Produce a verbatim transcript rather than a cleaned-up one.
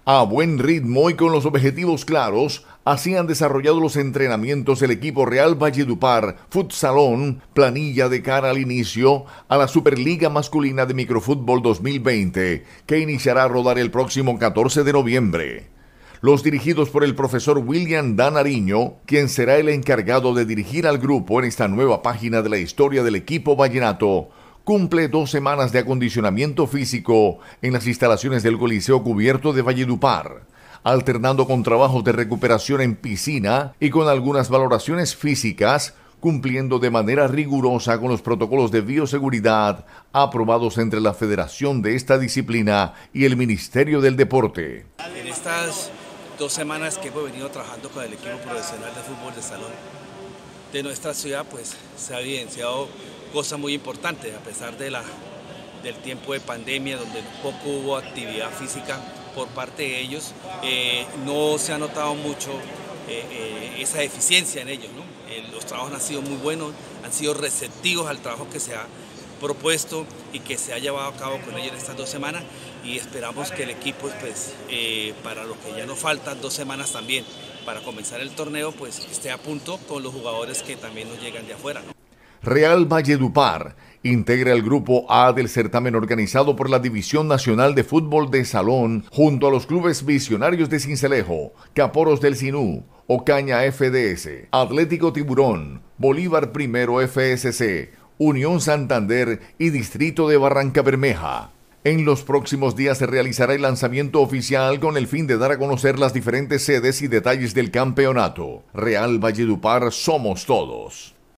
A buen ritmo y con los objetivos claros, así han desarrollado los entrenamientos el equipo Real Valledupar Futsalón, planilla de cara al inicio a la Superliga Masculina de Microfútbol dos mil veinte, que iniciará a rodar el próximo catorce de noviembre. Los dirigidos por el profesor William Danariño, quien será el encargado de dirigir al grupo en esta nueva página de la historia del equipo vallenato, cumple dos semanas de acondicionamiento físico en las instalaciones del Coliseo Cubierto de Valledupar, alternando con trabajos de recuperación en piscina y con algunas valoraciones físicas, cumpliendo de manera rigurosa con los protocolos de bioseguridad aprobados entre la federación de esta disciplina y el Ministerio del Deporte. En estas dos semanas que hemos venido trabajando con el equipo profesional de fútbol de salón de nuestra ciudad, pues se ha evidenciado cosas muy importantes, a pesar de la, del tiempo de pandemia, donde poco hubo actividad física por parte de ellos, eh, no se ha notado mucho eh, eh, esa eficiencia en ellos, ¿no? Eh, los trabajos han sido muy buenos, han sido receptivos al trabajo que se ha propuesto y que se ha llevado a cabo con ellos en estas dos semanas, y esperamos que el equipo, pues, eh, para lo que ya nos faltan dos semanas también para comenzar el torneo, pues esté a punto con los jugadores que también nos llegan de afuera, ¿no? Real Valledupar integra el Grupo A del certamen organizado por la División Nacional de Fútbol de Salón junto a los clubes Visionarios de Sincelejo, Caporos del Sinú, Ocaña F D S, Atlético Tiburón, Bolívar Primero F S C, Unión Santander y Distrito de Barrancabermeja. En los próximos días se realizará el lanzamiento oficial con el fin de dar a conocer las diferentes sedes y detalles del campeonato. Real Valledupar somos todos.